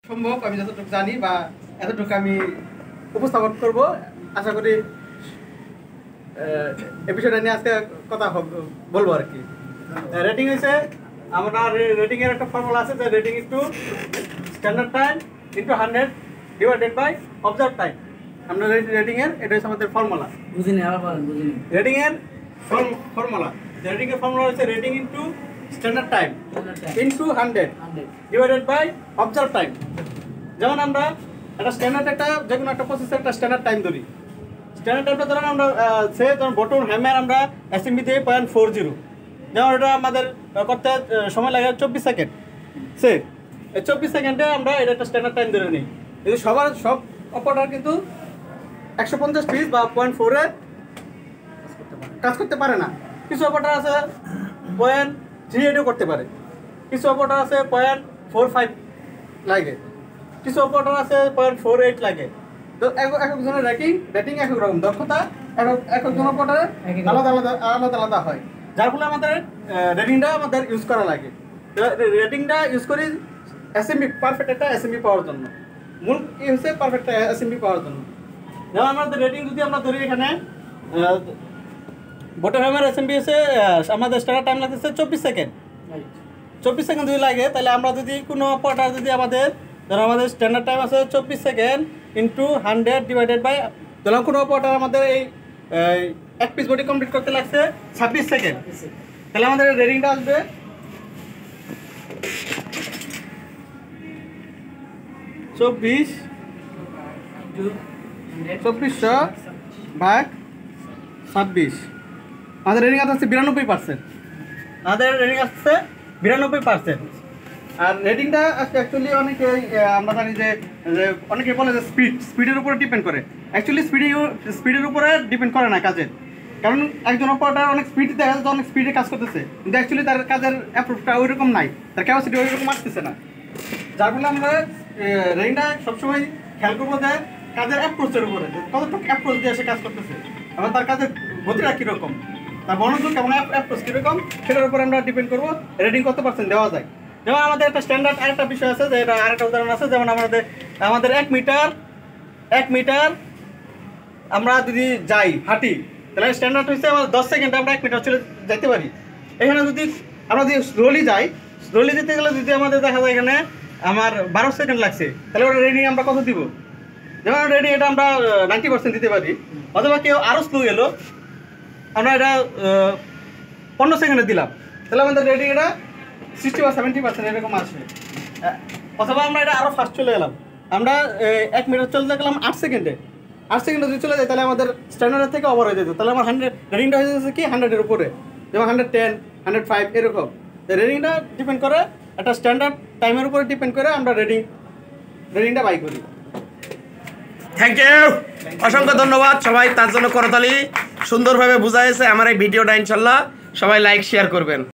সম্ভব আমি যতটুকু জানি বা এতটুকু আমি উপস্থাপন করব। আশা করি এই বিষয়টা নিয়ে আজকে কথা বলবো আর কি। রেটিং হয়েছে আমরা রেটিং এর একটা ফর্মুলা আছে যে rating into standard time into 100 divided by observe time. আমরা রেটিং এর এটা হচ্ছে আমাদের ফর্মুলা। বুঝিনি আবার বলেন। বুঝিনি রেটিং এর ফর্মুলা হচ্ছে rating into standard time into 100 divided by observe time. যেমন আমরা একটা স্ট্যান্ডার্ড যে কোনো একটা প্রসেসের একটা স্ট্যান্ডার্ড টাইম ধরি। স্ট্যান্ডার্ড টাইমটা ধরেন আমরা যেমন বটন হ্যামার আমরা এসএমবি দিয়ে 0.40, যেমন এটা আমাদের করতে সময় লাগে 24 সেকেন্ড। এই 24 সেকেন্ডে আমরা এটা একটা স্ট্যান্ডার্ড টাইম ধরে নিই। কিন্তু সব অপারেটর কিন্তু 150 পিস বা 0.4 এ কাজ করতে পারে না। কিছু অপারেটর আছে 0.38 করতে পারে, কিছু অপারেটর আছে 0.45 লাগে, কিছু অপারেটর আছে 0.48 লাগে। তো একজনের রেটিং এক রকম, দক্ষতা একজন অপারেটরের আলাদা আলাদা হয়, যার ফলে আমাদের রেটিংটা আমাদের ইউজ করা লাগে। রেটিংটা ইউজ করি এসএমবি পারফেক্ট একটা এসএমবি পাওয়ার জন্য। মূল কি হচ্ছে পারফেক্ট এসএমবি পাওয়ার জন্য। যেমন আমাদের রেটিং যদি আমরা ধরি এখানে বটম হ্যামার এসএমবি হচ্ছে আমাদের স্ট্যান্ডার্ড টাইম লাগতেছে 24 সেকেন্ড। 24 সেকেন্ড যদি লাগে তাহলে আমরা যদি কোনো অপারেটর যদি আমাদের ধরো আমাদের স্ট্যান্ডার্ড টাইম আছে 24 সেকেন্ড ইন্টু 100 ডিভাইডেড বাই, ধরুন কোনো অপারেটর আমাদের এই এক পিস বডি কমপ্লিট করতে লাগছে 26 সেকেন্ড, তাহলে আমাদের রেটিংটা আসবে 2400 ভাগ 26। আমাদের রেটিং আসছে 92%। আমাদের রেটিং আসছে 92%। আর রেটিংটা অ্যাকচুয়ালি অনেকে আমরা জানি যে অনেকে বলে যে স্পিডের উপরে ডিপেন্ড করে। অ্যাকচুয়ালি স্পিডের উপরে ডিপেন্ড করে না কাজের, কারণ একজন অপারেটর অনেক স্পিড দেখা যাচ্ছে, অনেক স্পিডে কাজ করতেছে, কিন্তু অ্যাকচুয়ালি তার কাজের অ্যাপ্রুভটা ওই রকম নাই, তার ক্যাপাসিটি ওই রকম আসতেছে না। যার ফলে আমরা রেটিংটা সবসময় খেয়াল করবো যে কাজের অ্যাপ্রোচের উপরে, কতটুকু অ্যাপ্রোচ দিয়ে সে কাজ করতেছে এবং তার কাজের গতিটা কীরকম, তার মনোযোগ কেমন, অ্যাপ্রোচ কীরকম, সেটার উপরে আমরা ডিপেন্ড করবো রেটিং কত পার্সেন্ট দেওয়া যায়। যেমন আমাদের একটা স্ট্যান্ডার্ড আরেকটা বিষয় আছে, যে এটা আরেকটা উদাহরণ আছে। যেমন আমাদের 1 মিটার আমরা যদি যাই হাঁটি, তাহলে স্ট্যান্ডার্ড হচ্ছে আমার 10 সেকেন্ডে আমরা 1 মিটার চলে যেতে পারি। এখানে যদি আমরা যদি স্লোলি যেতে গেলে যদি আমাদের দেখা যায় এখানে আমার 12 সেকেন্ড লাগছে, তাহলে ওটা রেটিং আমরা কত দিব? যেমন রেটিং এটা আমরা 90% দিতে পারি। অথবা কেউ আরও স্লো এলো, আমরা এটা 15 সেকেন্ডে দিলাম, তাহলে আমাদের রেটিং এটা 60 বা 70% এরকম আসবে। অথবা আমরা এটা আরও ফাস্ট চলে এলাম, আমরা 1 মিটার চলতে গেলাম 8 সেকেন্ডে যদি চলে যায়, তাহলে আমাদের স্ট্যান্ডার্ডের থেকে ওভার হয়ে যেত, তাহলে আমার 100 রেটিংটা হয়ে যাচ্ছে কি 100-এর উপরে, যেমন 110, 105 এরকম। রেটিংটা ডিপেন্ড করে একটা স্ট্যান্ডার্ড টাইমের উপরে ডিপেন্ড করে আমরা রেটিংটা বাই করি। থ্যাংক ইউ, অসংখ্য ধন্যবাদ সবাই, তার জন্য করতালি। সুন্দরভাবে বোঝা হয়েছে আমার এই ভিডিওটা। ইনশাল্লাহ সবাই লাইক শেয়ার করবেন।